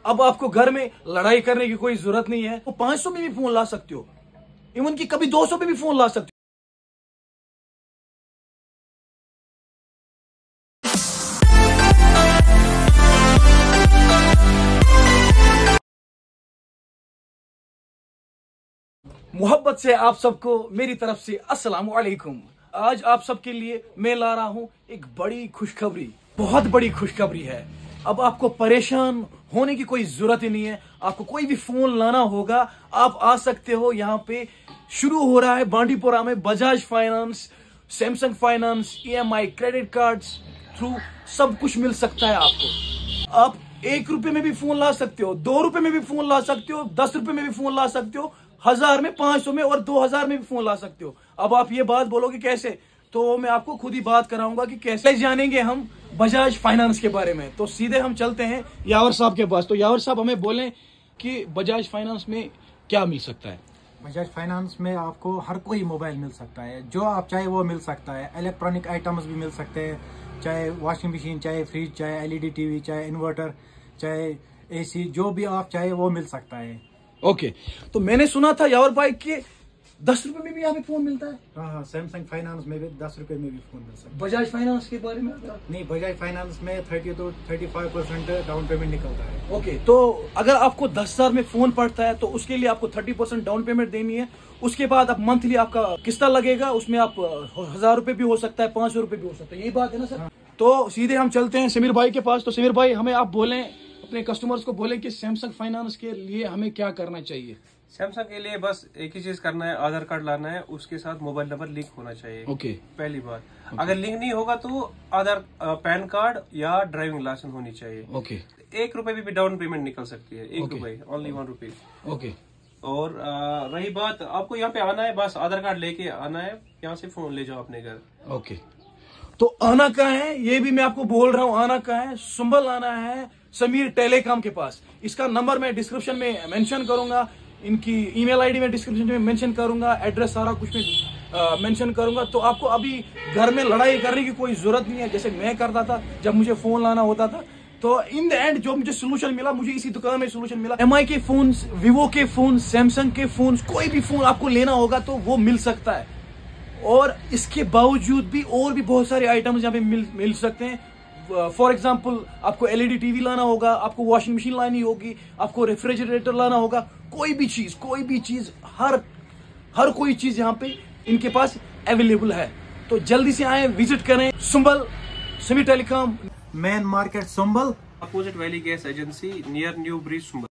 अब आपको घर में लड़ाई करने की कोई जरूरत नहीं है। तो 500 में भी फोन ला सकते हो, इवन की कभी 200 में भी फोन ला सकते हो। मोहब्बत से आप सबको मेरी तरफ से अस्सलाम वालेकुम। आज आप सबके लिए मैं ला रहा हूं एक बड़ी खुशखबरी, बहुत बड़ी खुशखबरी है। अब आपको परेशान होने की कोई जरूरत ही नहीं है। आपको कोई भी फोन लाना होगा, आप आ सकते हो। यहाँ पे शुरू हो रहा है बांडीपोरा में Bajaj finance, Samsung finance, EMI, credit cards through सब कुछ मिल सकता है आपको। आप 1 रुपए में भी फोन ला सकते हो, 2 रुपए में भी फोन ला सकते हो, 10 रुपए में भी फोन ला सकते हो, 1000 में, 500 में और 2000 में भी फोन ला सकते हो। अब आप ये बात बोलोगे कैसे, तो मैं आपको खुद ही बात कराऊंगा कि कैसे जानेंगे हम बजाज फाइनेंस के बारे में। तो सीधे हम चलते हैं यावर साहब के पास। तो यावर साहब हमें बोलें कि बजाज फाइनेंस में क्या मिल सकता है। बजाज फाइनेंस में आपको हर कोई मोबाइल मिल सकता है, जो आप चाहे वो मिल सकता है। इलेक्ट्रॉनिक आइटम्स भी मिल सकते हैं, चाहे वॉशिंग मशीन, चाहे फ्रिज, चाहे LED TV, चाहे इन्वर्टर, चाहे AC, जो भी आप चाहे वो मिल सकता है। ओके, तो मैंने सुना था यावर भाई कि 10 रुपए में भी यहाँ पे फोन मिलता है। हाँ, सैमसंग फाइनेंस में भी 10 रुपए में भी फोन मिल सकता है। बजाज फाइनेंस के बारे में नहीं, बजाज फाइनेंस में 30 to 35% डाउन पेमेंट निकलता है। ओके, तो अगर आपको 10,000 में फोन पड़ता है तो उसके लिए आपको 30% डाउन पेमेंट देनी है। उसके बाद आप मंथली आपका किस्ता लगेगा, उसमें आप 1000 रुपए भी हो सकता है, 500 रुपए भी हो सकता है। यही बात है ना सर? हाँ। तो सीधे हम चलते हैं समीर भाई के पास। तो समीर भाई, हमें आप बोलें, अपने कस्टमर्स को बोलें कि सैमसंग फाइनेंस के लिए हमें क्या करना चाहिए। सैमसंग के लिए बस एक ही चीज करना है, आधार कार्ड लाना है, उसके साथ मोबाइल नंबर लिंक होना चाहिए। ओके, पहली बात। अगर लिंक नहीं होगा तो आधार, पैन कार्ड या ड्राइविंग लाइसेंस होनी चाहिए। ओके, 1 रुपए भी डाउन पेमेंट निकल सकती है, 1 रुपए, ओनली 1 रुपी। ओके। और रही बात, आपको यहाँ पे आना है, बस आधार कार्ड लेके आना है, यहाँ से फोन ले जाओ अपने घर। ओके, तो आना कहाँ है ये भी मैं आपको बोल रहा हूँ। आना कहाँ है? सुंबल आना है, समीर टेलीकॉम के पास। इसका नंबर मैं डिस्क्रिप्शन में मेंशन करूंगा, इनकी ईमेल आईडी में डिस्क्रिप्शन में मेंशन करूंगा, एड्रेस सारा कुछ में मेंशन करूंगा। तो आपको अभी घर में लड़ाई करने की कोई जरूरत नहीं है, जैसे मैं करता था जब मुझे फोन लाना होता था। तो इन द एंड जो मुझे सोल्यूशन मिला, मुझे इसी दुकान में सोल्यूशन मिला। MI के फोन, विवो के फोन, सैमसंग के फोन, कोई भी फोन आपको लेना होगा तो वो मिल सकता है। और इसके बावजूद भी और भी बहुत सारे आइटम्स यहाँ पे मिल सकते हैं। फॉर एग्जाम्पल, आपको LED TV लाना होगा, आपको वॉशिंग मशीन लानी होगी, आपको रेफ्रिजरेटर लाना होगा, कोई भी चीज, हर कोई चीज यहाँ पे इनके पास अवेलेबल है। तो जल्दी से आए, विजिट करें Sumbal Sameer telecom, main market Sumbal, opposite valley gas agency, near new bridge Sumbal.